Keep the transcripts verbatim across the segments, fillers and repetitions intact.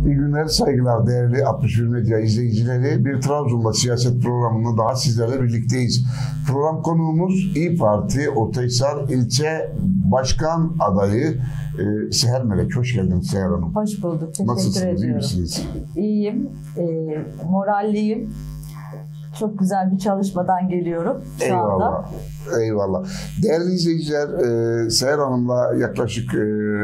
İyi günler, saygılar değerli altmış bir Medya izleyicileri. Bir Trabzon'da siyaset programında daha sizlerle birlikteyiz. Program konuğumuz İYİ Parti Ortahisar İlçe Başkan Adayı e, Seher Melek. Hoş geldiniz Seher Hanım. Hoş bulduk. Teşekkür Nasılsınız, ediyorum. iyi misiniz? İyiyim, e, moralliyim. Çok güzel bir çalışmadan geliyorum şu Eyvallah. anda. Eyvallah. Değerli izleyiciler, e, Seher Hanım'la yaklaşık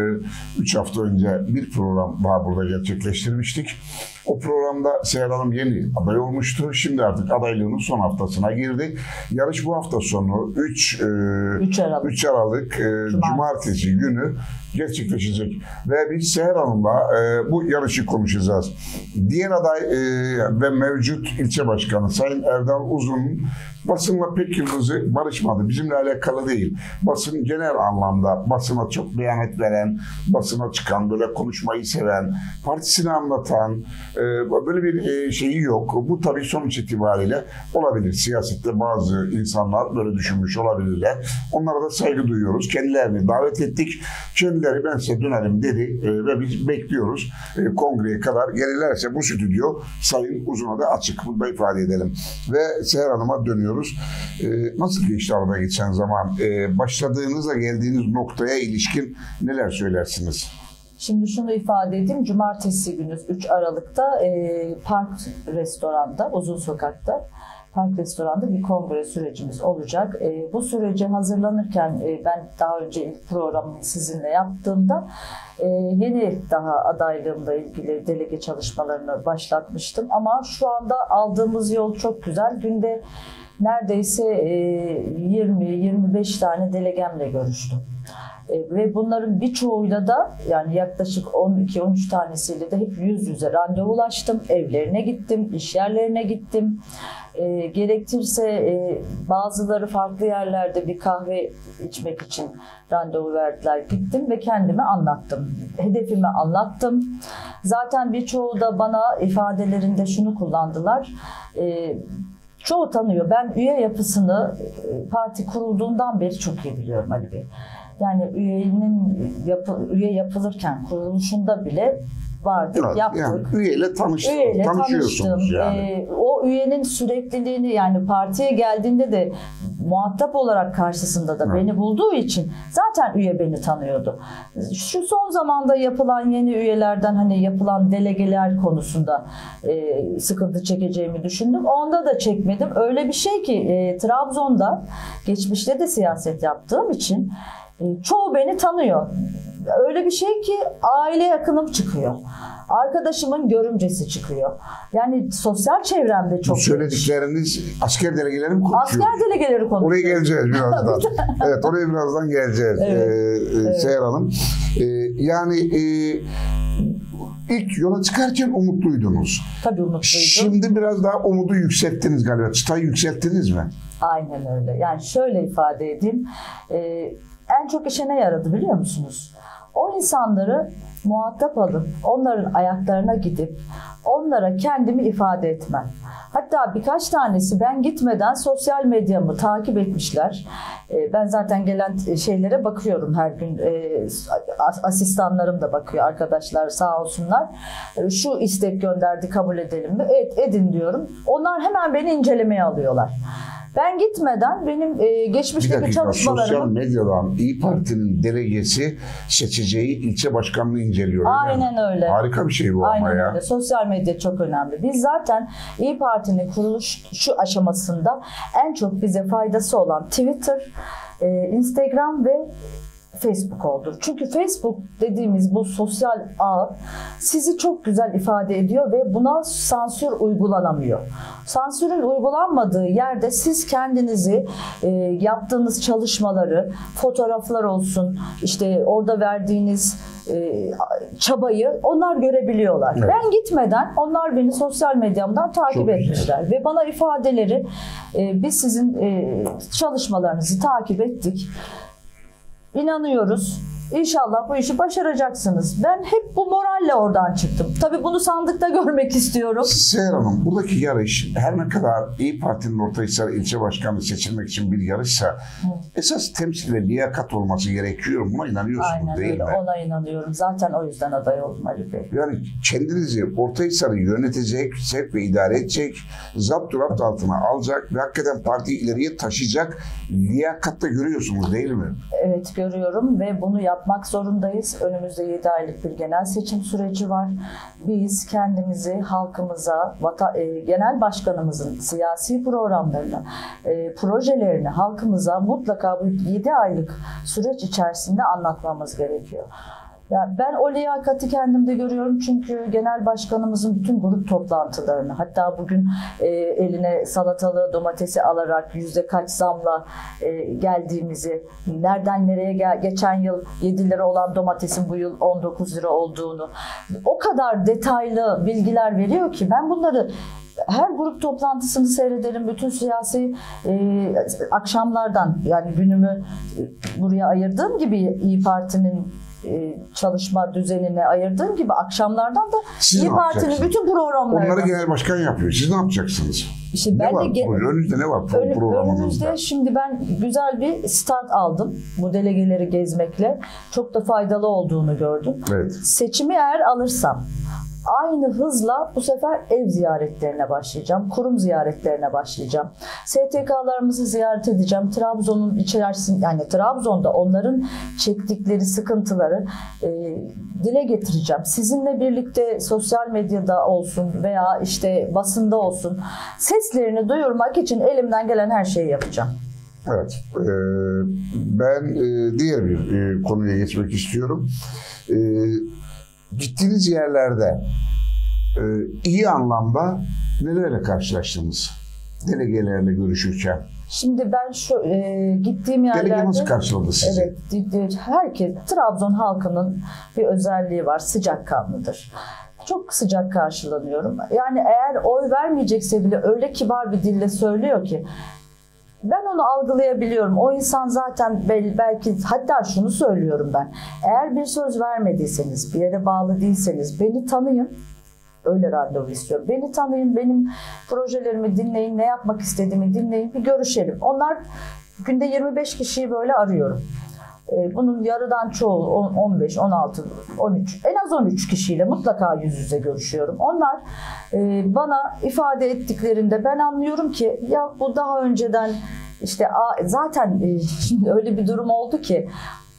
üç e, hafta önce bir program daha burada gerçekleştirmiştik. O programda Seher Hanım yeni aday olmuştu. Şimdi artık adaylığının son haftasına girdi. Yarış bu hafta sonu üç Aralık, üç Aralık e, Cumartesi. Cumartesi günü gerçekleşecek. Ve biz Seher Hanım'la e, bu yarışı konuşacağız. Diğer aday e, ve mevcut ilçe başkanı Sayın Erdal Uzun'un basınla pek yıldızı barışmadı. Bizimle alakalı değil. Basın genel anlamda basına çok beyanet veren, basına çıkan, böyle konuşmayı seven, partisini anlatan e, böyle bir e, şeyi yok. Bu tabii sonuç itibariyle olabilir. Siyasette bazı insanlar böyle düşünmüş olabilirler. Onlara da saygı duyuyoruz. Kendilerini davet ettik. Kendileri ben size dönerim dedi e, ve biz bekliyoruz. E, kongreye kadar gelirlerse bu stüdyo Sayın Uzun'a da açık. Bunu da ifade edelim. Ve Seher Hanım'a dönüyoruz. Ee, nasıl geçti arada geçen zaman? Ee, başladığınızda geldiğiniz noktaya ilişkin neler söylersiniz? Şimdi şunu ifade edeyim. Cumartesi günü üç Aralık'ta e, Park Restoran'da, Uzun Sokak'ta Park Restoran'da bir kongre sürecimiz olacak. E, bu sürece hazırlanırken e, ben daha önce ilk programını sizinle yaptığımda e, yeni daha adaylığımla ilgili delege çalışmalarını başlatmıştım. Ama şu anda aldığımız yol çok güzel. Günde neredeyse yirmi yirmi beş tane delegemle görüştüm. Ve bunların birçoğuyla da yani yaklaşık on iki on üç tanesiyle de hep yüz yüze randevulaştım. Evlerine gittim, iş yerlerine gittim. E, gerekirse e, bazıları farklı yerlerde bir kahve içmek için randevu verdiler. Gittim ve kendimi anlattım. Hedefimi anlattım. Zaten birçoğu da bana ifadelerinde şunu kullandılar. E, Çoğu tanıyor. Ben üye yapısını parti kurulduğundan beri çok iyi biliyorum Ali Bey. Yani üyenin yapı, üye yapılırken kuruluşunda bile vardık, evet, yaptık. Yani üyeyle tanıştım, üyeyle tanışıyorsunuz tanıştım. yani. Ee, o üyenin sürekliliğini yani partiye geldiğinde de muhatap olarak karşısında da evet. beni bulduğu için zaten üye beni tanıyordu. Şu son zamanda yapılan yeni üyelerden hani yapılan delegeler konusunda e, sıkıntı çekeceğimi düşündüm. Onda da çekmedim. Öyle bir şey ki e, Trabzon'da geçmişte de siyaset yaptığım için e, çoğu beni tanıyor. Öyle bir şey ki aile yakınım çıkıyor. Arkadaşımın görümcesi çıkıyor. Yani sosyal çevremde çok... Bu söyledikleriniz asker delegeleri mi konuşuyor? Asker delegeleri konuşuyor. Oraya geleceğiz birazdan. Evet, oraya birazdan geleceğiz. Evet, ee, evet. Seher Hanım. Ee, yani e, ilk yola çıkarken umutluydunuz. Tabii umutluydum. Şimdi biraz daha umudu yükselttiniz galiba. Çıtayı yükselttiniz mi? Aynen öyle. Yani şöyle ifade edeyim. Ee, en çok işe ne yaradı biliyor musunuz? O insanları muhatap alıp onların ayaklarına gidip onlara kendimi ifade etmem. Hatta birkaç tanesi ben gitmeden sosyal medyamı takip etmişler. Ben zaten gelen şeylere bakıyorum her gün. Asistanlarım da bakıyor, arkadaşlar sağ olsunlar. Şu istek gönderdi, kabul edelim mi? Evet, edin diyorum. Onlar hemen beni incelemeye alıyorlar. Ben gitmeden benim e, geçmişteki bir dakika, çalışmalarımı... Sosyal medyadan İYİ Parti'nin delegesi seçeceği ilçe başkanlığı inceliyor. Aynen yani. öyle. Harika bir şey bu Aynen ama ya. Öyle. Sosyal medya çok önemli. Biz zaten İYİ Parti'nin kuruluş şu aşamasında en çok bize faydası olan Twitter, e, Instagram ve Facebook oldu. Çünkü Facebook dediğimiz bu sosyal ağ sizi çok güzel ifade ediyor ve buna sansür uygulanamıyor. Sansürün uygulanmadığı yerde siz kendinizi, e, yaptığınız çalışmaları, fotoğraflar olsun, işte orada verdiğiniz e, çabayı onlar görebiliyorlar. Evet. Ben gitmeden onlar beni sosyal medyamdan takip çok etmişler güzel. Ve bana ifadeleri e, biz sizin e, çalışmalarınızı takip ettik. İnanıyoruz. İnşallah bu işi başaracaksınız. Ben hep bu moralle oradan çıktım. Tabii bunu sandıkta görmek istiyorum. Seher Hanım, buradaki yarış her ne kadar İYİ Parti'nin Ortahisar ilçe başkanı seçilmek için bir yarışsa Hı. esas temsil ve liyakat olması gerekiyor. Buna inanıyorsunuz Aynen değil öyle. mi? Ona inanıyorum. Zaten o yüzden aday oldum Ali Bey. Yani kendinizi Ortahisar'ı yönetecek, sevk ve idare edecek, zapturapt altına alacak ve hakikaten partiyi ileriye taşıyacak liyakatta görüyorsunuz değil mi? Evet, görüyorum ve bunu yapmak zorundayız. Önümüzde yedi aylık bir genel seçim süreci var. Biz kendimizi halkımıza, vata, e, genel başkanımızın siyasi programlarını, e, projelerini halkımıza mutlaka bu yedi aylık süreç içerisinde anlatmamız gerekiyor. Yani ben o liyakati kendimde görüyorum çünkü genel başkanımızın bütün grup toplantılarını, hatta bugün e, eline salatalığı, domatesi alarak yüzde kaç zamla e, geldiğimizi, nereden nereye gel, geçen yıl yedi lira olan domatesin bu yıl on dokuz lira olduğunu, o kadar detaylı bilgiler veriyor ki ben bunları her grup toplantısını seyrederim. Bütün siyasi e, akşamlardan, yani günümü e, buraya ayırdığım gibi İYİ Parti'nin çalışma düzenine ayırdığım gibi akşamlardan da İYİ Parti'nin bütün programlarını. Onları genel başkan yapıyor. Siz ne yapacaksınız? İşte ne ben var? De önünüzde ne var ön, programınızda? Önümüzde şimdi ben güzel bir start aldım. Bu delegeleri gezmekle. Çok da faydalı olduğunu gördüm. Evet. Seçimi eğer alırsam aynı hızla bu sefer ev ziyaretlerine başlayacağım. Kurum ziyaretlerine başlayacağım. S T K'larımızı ziyaret edeceğim. Trabzon'un içerisinde, yani Trabzon'da onların çektikleri sıkıntıları e, dile getireceğim. Sizinle birlikte sosyal medyada olsun veya işte basında olsun seslerini duyurmak için elimden gelen her şeyi yapacağım. Evet. E, ben e, diğer bir e, konuya geçmek istiyorum. E, Gittiğiniz yerlerde e, iyi anlamda nelerle karşılaştınız? Delegelerle görüşürken. Şimdi ben şu e, gittiğim yerlerde... Delege nasıl karşıladı sizi? Evet, herkes, Trabzon halkının bir özelliği var, sıcakkanlıdır. Çok sıcak karşılanıyorum. Yani eğer oy vermeyecekse bile öyle kibar bir dille söylüyor ki, ben onu algılayabiliyorum. O insan zaten belki, hatta şunu söylüyorum ben. Eğer bir söz vermediyseniz, bir yere bağlı değilseniz beni tanıyın. Öyle randevu istiyorum. Beni tanıyın, benim projelerimi dinleyin, ne yapmak istediğimi dinleyin, bir görüşelim. Onlar günde yirmi beş kişiyi böyle arıyorum. Bunun yarıdan çoğu on beş, on altı, on üç, en az on üç kişiyle mutlaka yüz yüze görüşüyorum. Onlar bana ifade ettiklerinde ben anlıyorum ki ya bu daha önceden işte zaten şimdi öyle bir durum oldu ki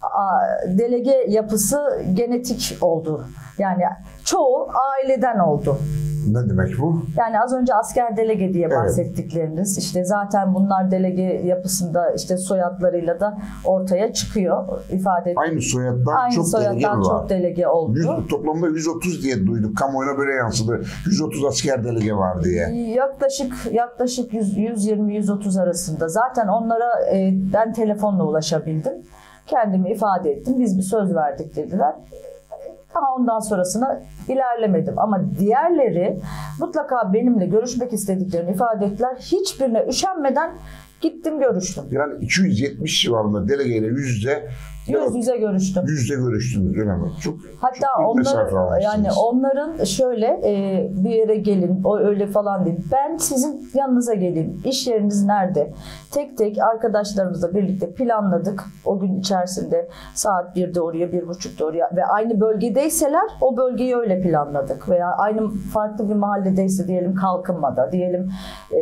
delege yapısı genetik oldu. Yani çoğu aileden oldu. Ne demek bu? Yani az önce asker delege diye bahsettikleriniz, evet. işte zaten bunlar delege yapısında işte soyadlarıyla da ortaya çıkıyor ifade. Aynı soyaddan Aynı çok soyaddan delege var. çok delege oldu. yüz, toplamda yüz otuz diye duyduk. Kamuoyuna böyle yansıdı. yüz otuz asker delege var diye. Yaklaşık yaklaşık yüz yirmi yüz otuz arasında. Zaten onlara e, ben telefonla ulaşabildim. Kendimi ifade ettim. Biz bir söz verdik dediler. Ama ondan sonrasına ilerlemedim. Ama diğerleri mutlaka benimle görüşmek istediklerini ifade ettiler. Hiçbirine üşenmeden gittim görüştüm. Yani iki yüz yetmiş civarında delegeyle yüzde yüz yüze görüştüm. Yüzde görüştünüz öyle mi? Çok, hatta çok onların, yani onların şöyle e, bir yere gelin, o öyle falan değil. Ben sizin yanınıza geleyim. İş yeriniz nerede? Tek tek arkadaşlarımızla birlikte planladık. O gün içerisinde saat birde oraya, bir buçukta oraya ve aynı bölgedeyseler o bölgeyi öyle planladık. Veya aynı farklı bir mahalledeyse diyelim Kalkınma'da, diyelim e,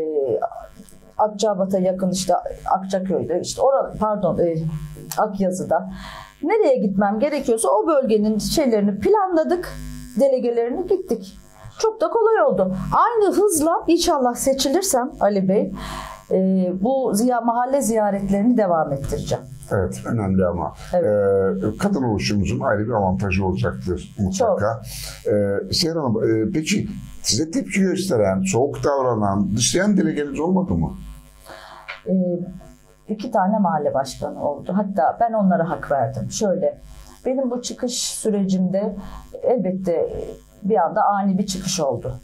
Akçabat'a yakın işte Akçaköy'de, işte orada pardon e, Akyazı'da nereye gitmem gerekiyorsa o bölgenin şeylerini planladık, delegelerini gittik. Çok da kolay oldu. Aynı hızla inşallah seçilirsem Ali Bey e, bu ziya, mahalle ziyaretlerini devam ettireceğim. Evet, önemli ama evet. Ee, kadın oluşumuzun ayrı bir avantajı olacaktır mutlaka. Ee, Seher Hanım, e, peki size tepki gösteren, soğuk davranan, dışlayan delegeniz olmadı mı? Ee, iki tane mahalle başkanı oldu. Hatta ben onlara hak verdim. Şöyle, benim bu çıkış sürecimde elbette bir anda ani bir çıkış oldu.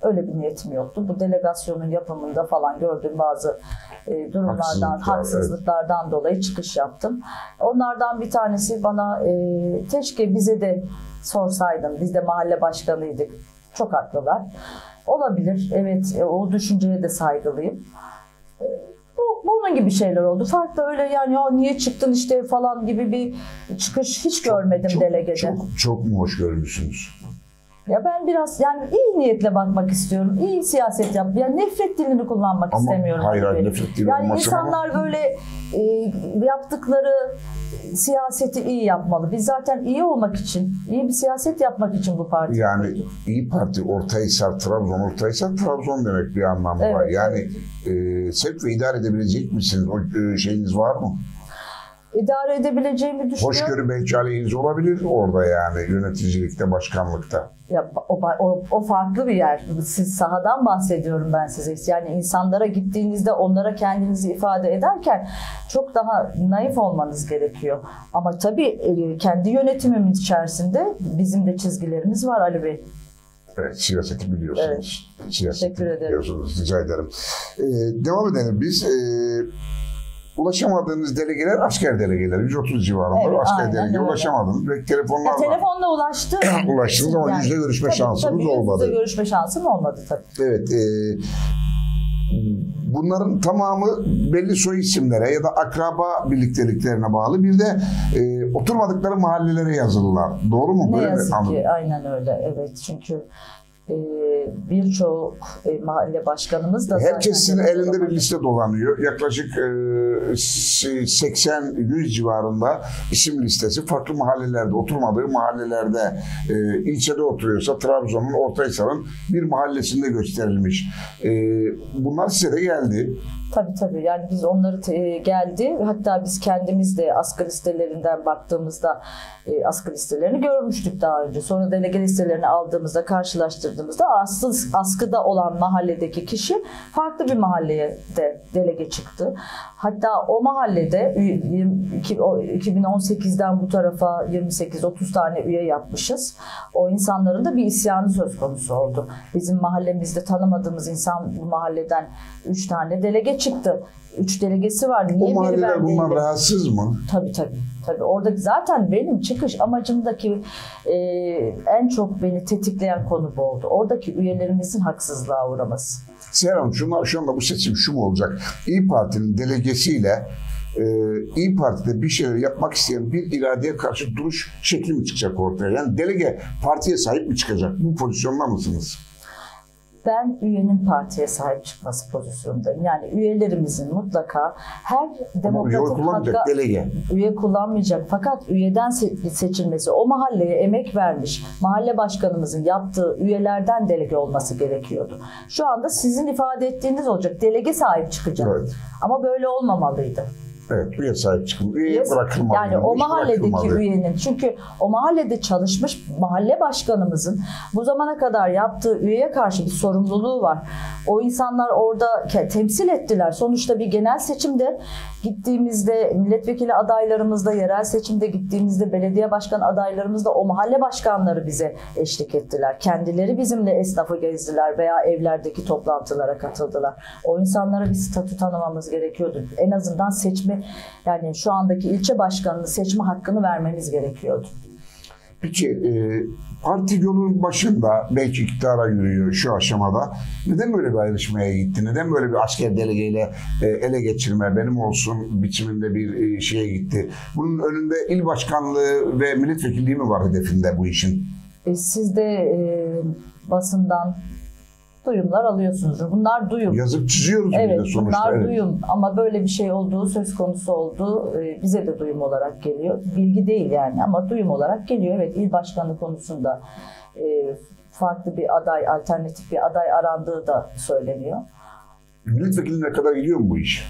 Öyle bir niyetim yoktu. Bu delegasyonun yapımında falan gördüğüm bazı e, durumlardan, Haksızlıklar, haksızlıklardan evet. dolayı çıkış yaptım. Onlardan bir tanesi bana e, keşke bize de sorsaydın, biz de mahalle başkanıydık. Çok haklılar. Olabilir, evet, e, o düşünceye de saygılıyım. E, bu, bunun gibi şeyler oldu. Farklı öyle yani ya niye çıktın işte falan gibi bir çıkış hiç görmedim çok, delegede. Çok, çok mu hoş görmüşsünüz? Ya ben biraz yani iyi niyetle bakmak istiyorum. İyi siyaset yap. Yani nefret dilini kullanmak ama istemiyorum. Hayır hayır nefret dili yani olmasın insanlar ama... böyle e, yaptıkları siyaseti iyi yapmalı. Biz zaten iyi olmak için, iyi bir siyaset yapmak için bu parti. Yani İyi Parti Ortahisar, Trabzon, Ortahisar, Trabzon demek bir anlamı evet, var. Yani evet. e, sevk ve idare edebilecek misiniz? O e, şeyiniz var mı? İdare edebileceğimi düşünüyorum. Hoşgörü belki aleyhinize olabilir orada yani yöneticilikte, başkanlıkta. Ya o, o, o farklı bir yer. Siz sahadan bahsediyorum ben size. Yani insanlara gittiğinizde onlara kendinizi ifade ederken çok daha naif olmanız gerekiyor. Ama tabii kendi yönetimimiz içerisinde bizim de çizgilerimiz var Ali Bey. Evet, siyaseti biliyorsunuz. Evet. Siyaseti Teşekkür ederim. Biliyorsunuz. Rica ederim. Ee, devam edelim. Biz e, ulaşamadığınız delegeler asker delegeler. yüz otuz civarında evet, asker delege ulaşamadınız. Belki telefonlarla. Ya, telefonla ulaştı. Ulaştınız ama yani, yüzde görüşme tabii, şansınız tabii, olmadı. Yüzde görüşme şansım olmadı tabii. Evet. E, bunların tamamı belli soy isimlere ya da akraba birlikteliklerine bağlı. Bir de e, oturmadıkları mahallelere yazılılar. Doğru mu? Ne Böyle yazık mi? ki aynen öyle. Evet çünkü e, birçok e, mahalle başkanımız da herkesin elinde bir liste dolanıyor. Yaklaşık e, seksen yüz civarında isim listesi. Farklı mahallelerde, oturmadığı mahallelerde e, ilçede oturuyorsa Trabzon'un, Ortahisar'ın bir mahallesinde gösterilmiş. E, bunlar size de geldi. Tabii tabii. Yani biz onları te- geldi. Hatta biz kendimiz de askı listelerinden baktığımızda e, askı listelerini görmüştük daha önce. Sonra delege listelerini aldığımızda, karşılaştırdığımızda asıl askıda olan mahalledeki kişi farklı bir mahalleye de delege çıktı. Hatta o mahallede iki bin on sekizden bu tarafa yirmi sekiz otuz tane üye yapmışız. O insanların da bir isyanı söz konusu oldu. Bizim mahallemizde tanımadığımız insan bu mahalleden üç tane delege çıktı. Üç delegesi var. Niye o mahalleler bunlar değilim? Rahatsız mı? Tabii tabii. Tabii. Orada zaten benim çıkış amacımdaki e, en çok beni tetikleyen konu bu oldu. Oradaki üyelerimizin haksızlığa uğraması. Seher Hanım, şunlar, şu anda bu seçim şu mu olacak? İyi Parti'nin delegesiyle e, İyi Parti'de bir şeyler yapmak isteyen bir iradeye karşı duruş şekli mi çıkacak ortaya? Yani delege partiye sahip mi çıkacak? Bu pozisyonda mısınız? Ben üyenin partiye sahip çıkması pozisyondayım. Yani üyelerimizin mutlaka her demokratik hakka delege. üye kullanmayacak. Fakat üyeden seçilmesi, o mahalleye emek vermiş mahalle başkanımızın yaptığı üyelerden delege olması gerekiyordu. Şu anda sizin ifade ettiğiniz olacak. Delege sahip çıkacak. Evet. Ama böyle olmamalıydı. Evet, üye sahip çıkıldı. Üye yes. bırakılmadı. Yani o mahalledeki üyenin, çünkü o mahallede çalışmış mahalle başkanımızın bu zamana kadar yaptığı üyeye karşı bir sorumluluğu var. O insanlar orada temsil ettiler. Sonuçta bir genel seçimde gittiğimizde, milletvekili adaylarımızda, yerel seçimde gittiğimizde, belediye başkan adaylarımızda o mahalle başkanları bize eşlik ettiler. Kendileri bizimle esnafı gezdiler veya evlerdeki toplantılara katıldılar. O insanlara bir statü tanımamız gerekiyordu. En azından seçme, yani şu andaki ilçe başkanının seçme hakkını vermemiz gerekiyordu. Peki e, parti yolun başında belki iktidara yürüyor şu aşamada. Neden böyle bir ayrışmaya gitti? Neden böyle bir asker delegeyle e, ele geçirme, benim olsun biçiminde bir e, şeye gitti? Bunun önünde il başkanlığı ve milletvekilliği mi var hedefinde bu işin? E, siz de e, basından duyumlar alıyorsunuz. Bunlar duyum. Yazıp çiziyoruz evet, bir de sonuçta. Bunlar evet. duyum ama böyle bir şey olduğu söz konusu oldu. Bize de duyum olarak geliyor. Bilgi değil yani ama duyum olarak geliyor. Evet, il başkanı konusunda farklı bir aday, alternatif bir aday arandığı da söyleniyor. Milletvekiline kadar gidiyor mu bu iş?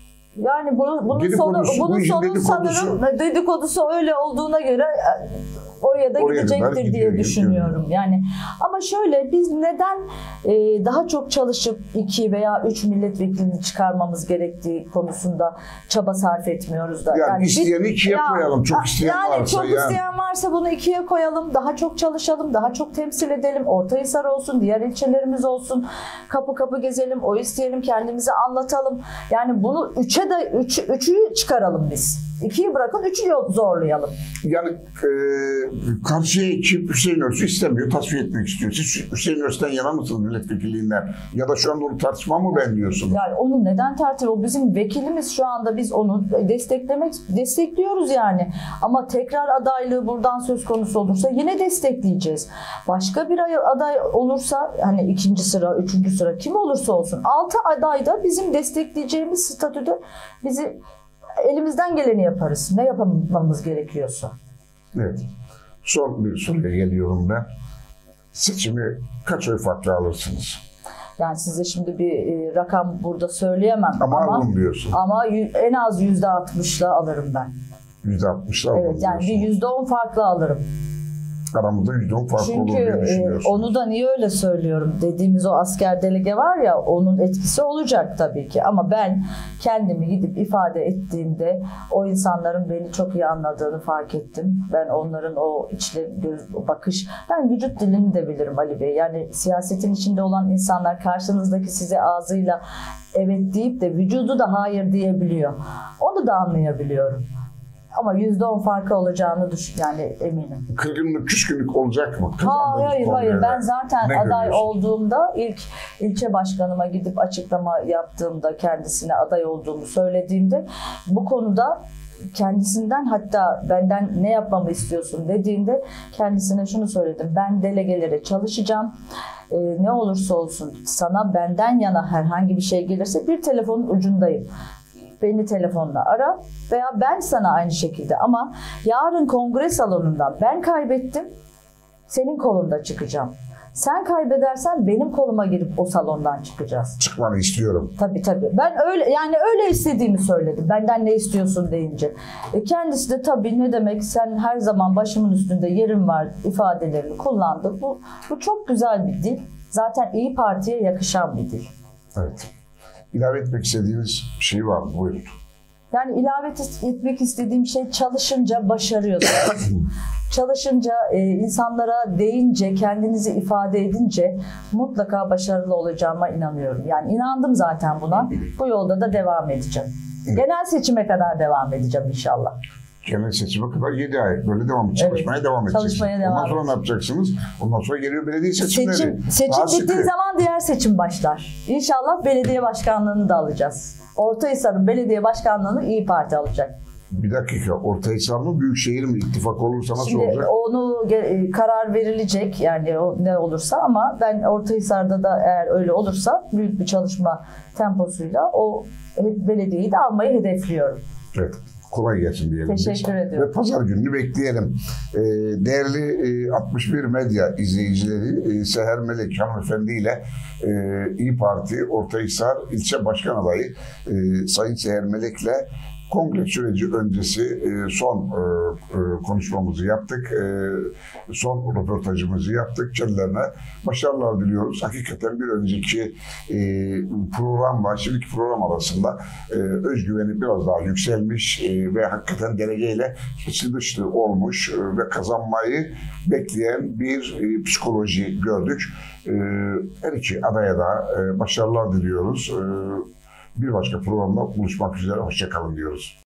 Yani bunu, bunun sonu, bunun sonu sanırım dedikodusu öyle olduğuna göre oraya da Oraya kadar gidecektir gidiyor, diye düşünüyorum. gidiyor. Yani ama şöyle, biz neden e, daha çok çalışıp iki veya üç milletvekilini çıkarmamız gerektiği konusunda çaba sarf etmiyoruz da. Yani, yani isteyeni biz, ikiye ya, koyalım. Çok isteyen yani varsa. Çok yani. isteyen varsa bunu ikiye koyalım. Daha çok çalışalım. Daha çok temsil edelim. Ortahisar olsun. Diğer ilçelerimiz olsun. Kapı kapı gezelim. O isteyelim. Kendimizi anlatalım. Yani bunu üçe de üç, üçü çıkaralım biz. İkiyi bırakın, üçü zorlayalım. Yani e, karşıya ekip Hüseyin Öztürk istemiyor, tasfiye etmek istiyor. Siz Hüseyin Öztürk'ten yana mısınız milletvekilliğinden? Ya da şu anda onu tartışma mı beğeniyorsunuz? Yani onu neden tartışıyor? O bizim vekilimiz, şu anda biz onu desteklemek destekliyoruz yani. Ama tekrar adaylığı buradan söz konusu olursa yine destekleyeceğiz. Başka bir aday olursa, hani ikinci sıra, üçüncü sıra kim olursa olsun, altı aday da bizim destekleyeceğimiz statüde bizi elimizden geleni yaparız. Ne yapmamız gerekiyorsa. Evet. Son bir soruya geliyorum ben. Seçimi kaç oy farklı alırsınız? Yani size şimdi bir e, rakam burada söyleyemem. Ama, ama alın diyorsun. Ama y- en az yüzde altmışla alırım ben. yüzde altmışla alın Evet, yani bir diyorsun. yüzde on farklı alırım. Aramızda yüzde on farklı olur Çünkü diye e, düşünüyorsun. onu da niye öyle söylüyorum? Dediğimiz o asker delege var ya, onun etkisi olacak tabii ki. Ama ben kendimi gidip ifade ettiğimde o insanların beni çok iyi anladığını fark ettim. Ben onların o içle göz, o bakış, ben vücut dilini de bilirim Ali Bey. Yani siyasetin içinde olan insanlar karşınızdaki size ağzıyla evet deyip de vücudu da hayır diyebiliyor. Onu da anlayabiliyorum. Ama yüzde on farkı olacağını düşün, yani eminim. Kırgınlık, küskünlük olacak mı? Hayır, hayır, hayır. Ben zaten Ne aday görüyorsun? olduğumda, ilk ilçe başkanıma gidip açıklama yaptığımda, kendisine aday olduğumu söylediğimde bu konuda kendisinden, hatta benden ne yapmamı istiyorsun dediğinde kendisine şunu söyledim: ben delegelere çalışacağım. Ee, ne olursa olsun sana benden yana herhangi bir şey gelirse bir telefonun ucundayım. Beni telefonla ara veya ben sana aynı şekilde, ama yarın kongre salonundan ben kaybettim, senin kolunda çıkacağım. Sen kaybedersen benim koluma girip o salondan çıkacağız. Çıkmanı istiyorum. Tabii tabii. Ben öyle, yani öyle istediğimi söyledim. Benden ne istiyorsun deyince. E kendisi de tabii ne demek, sen her zaman başımın üstünde yerim var ifadelerini kullandı. Bu, bu çok güzel bir dil. Zaten İYİ Parti'ye yakışan bir dil. Evet. İlave etmek istediğiniz bir şey var mı? Buyurun. Yani ilave etmek istediğim şey, çalışınca başarıyorsunuz. Çalışınca, e, insanlara değince, kendinizi ifade edince mutlaka başarılı olacağıma inanıyorum. Yani inandım zaten buna. Bu yolda da devam edeceğim. Genel seçime kadar devam edeceğim inşallah. Genel seçime kadar yedi ay böyle devam çalışmaya Evet, devam edeceksiniz. çalışmaya devam Ondan sonra ne yapacaksınız? Ondan sonra geliyor belediye seçimleri. Seçim, seçim Daha bittiği sıkı. zaman diğer seçim başlar. İnşallah belediye başkanlığını da alacağız. Ortahisar'ın belediye başkanlığını İYİ Parti alacak. Bir dakika, Ortahisar mı, Büyükşehir mi? İttifak olursa nasıl Şimdi olacak? onu ge- karar verilecek, yani o ne olursa, ama ben Ortahisar'da da eğer öyle olursa büyük bir çalışma temposuyla o belediyeyi de almayı hedefliyorum. Evet. Kolay gelsin diyelim. Teşekkür biz. ediyorum. Ve pazar gününü bekleyelim. Ee, değerli e, altmış bir Medya izleyicileri, e, Seher Melek hanımefendi ile e, İYİ Parti Ortahisar İlçe Başkan Adayı e, Sayın Seher Melek'le kongre süreci öncesi e, son e, e, konuşmamızı yaptık. E, son röportajımızı yaptık. Kendilerine başarılar diliyoruz. Hakikaten bir önceki e, programla şimdiki program arasında e, özgüveni biraz daha yükselmiş e, ve hakikaten delegeyle içi dışlı olmuş e, ve kazanmayı bekleyen bir e, psikoloji gördük. E, her iki adaya da e, başarılar diliyoruz. E, Bir başka programda buluşmak üzere. Hoşça kalın diyoruz.